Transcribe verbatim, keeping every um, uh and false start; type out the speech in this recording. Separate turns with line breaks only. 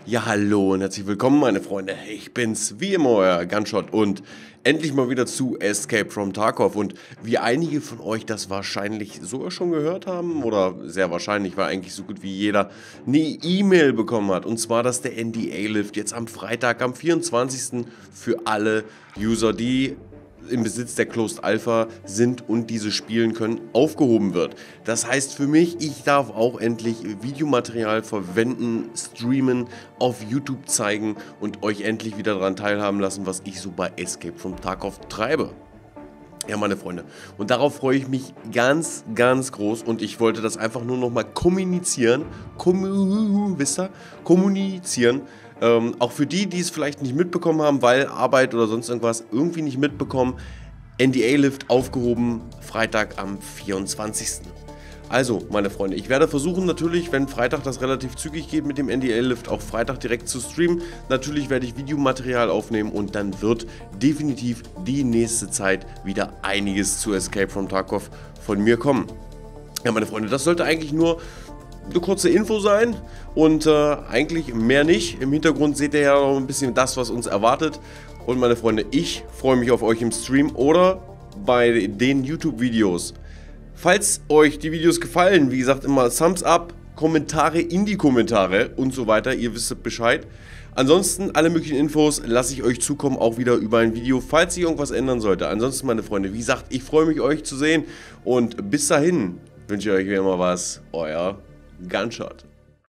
Ja, hallo und herzlich willkommen, meine Freunde. Ich bin's, wie immer, euer Gunshot und endlich mal wieder zu Escape from Tarkov. Und wie einige von euch das wahrscheinlich sogar schon gehört haben, oder sehr wahrscheinlich, weil eigentlich so gut wie jeder eine E-Mail bekommen hat. Und zwar, dass der N D A-Lift jetzt am Freitag, am vierundzwanzigsten für alle User, die im Besitz der Closed Alpha sind und diese spielen können, aufgehoben wird. Das heißt für mich, ich darf auch endlich Videomaterial verwenden, streamen, auf YouTube zeigen und euch endlich wieder daran teilhaben lassen, was ich so bei Escape from Tarkov treibe. Ja, meine Freunde, und darauf freue ich mich ganz, ganz groß und ich wollte das einfach nur noch mal kommunizieren, kommu wisst ihr, kommunizieren, ähm, auch für die, die es vielleicht nicht mitbekommen haben, weil Arbeit oder sonst irgendwas irgendwie nicht mitbekommen, N D A-Lift aufgehoben, Freitag am vierundzwanzigsten Also, meine Freunde, ich werde versuchen natürlich, wenn Freitag das relativ zügig geht mit dem N D A-Lift, auch Freitag direkt zu streamen. Natürlich werde ich Videomaterial aufnehmen und dann wird definitiv die nächste Zeit wieder einiges zu Escape from Tarkov von mir kommen. Ja, meine Freunde, das sollte eigentlich nur eine kurze Info sein und äh, eigentlich mehr nicht. Im Hintergrund seht ihr ja noch ein bisschen das, was uns erwartet. Und meine Freunde, ich freue mich auf euch im Stream oder bei den YouTube-Videos. Falls euch die Videos gefallen, wie gesagt immer Thumbs up, Kommentare in die Kommentare und so weiter, ihr wisst Bescheid. Ansonsten alle möglichen Infos lasse ich euch zukommen, auch wieder über ein Video, falls sich irgendwas ändern sollte. Ansonsten, meine Freunde, wie gesagt, ich freue mich, euch zu sehen und bis dahin wünsche ich euch wie immer was, euer Gunshot.